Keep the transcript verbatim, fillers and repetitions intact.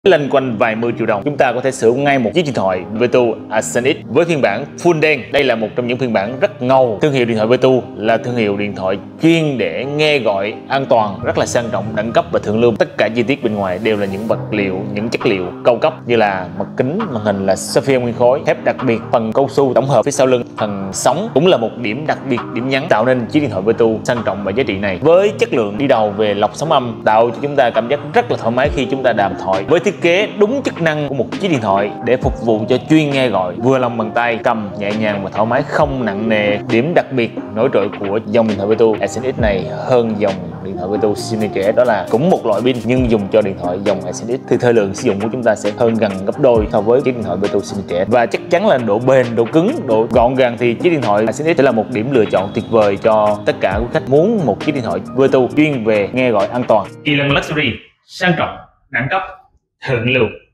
Lanh quanh vài mươi triệu đồng, chúng ta có thể sử dụng ngay một chiếc điện thoại Vertu Ascend X với phiên bản full đen. Đây là một trong những phiên bản rất ngầu. Thương hiệu điện thoại Vertu là thương hiệu điện thoại chuyên để nghe gọi an toàn, rất là sang trọng, đẳng cấp và thượng lưu. Tất cả chi tiết bên ngoài đều là những vật liệu, những chất liệu cao cấp như là mặt kính màn hình là sapphire nguyên khối, thép đặc biệt, phần cao su tổng hợp phía sau lưng, phần sóng cũng là một điểm đặc biệt, điểm nhấn tạo nên chiếc điện thoại Vertu sang trọng và giá trị này. Với chất lượng đi đầu về lọc sóng âm, tạo cho chúng ta cảm giác rất là thoải mái khi chúng ta đàm thoại. Với thiết kế đúng chức năng của một chiếc điện thoại để phục vụ cho chuyên nghe gọi, vừa lòng bàn tay, cầm nhẹ nhàng và thoải mái, không nặng nề. Điểm đặc biệt nổi trội của dòng điện thoại Vertu Ascend X này hơn dòng điện thoại Vertu Signature đó là cũng một loại pin nhưng dùng cho điện thoại dòng Ascend X thì thời lượng sử dụng của chúng ta sẽ hơn gần gấp đôi so với chiếc điện thoại Vertu Signature. Và chắc chắn là độ bền, độ cứng, độ gọn gàng thì chiếc điện thoại Ascend X sẽ là một điểm lựa chọn tuyệt vời cho tất cả quý khách muốn một chiếc điện thoại Vertu chuyên về nghe gọi an toàn. Kỳ lân Luxury, sang trọng, đẳng cấp, thượng lưu.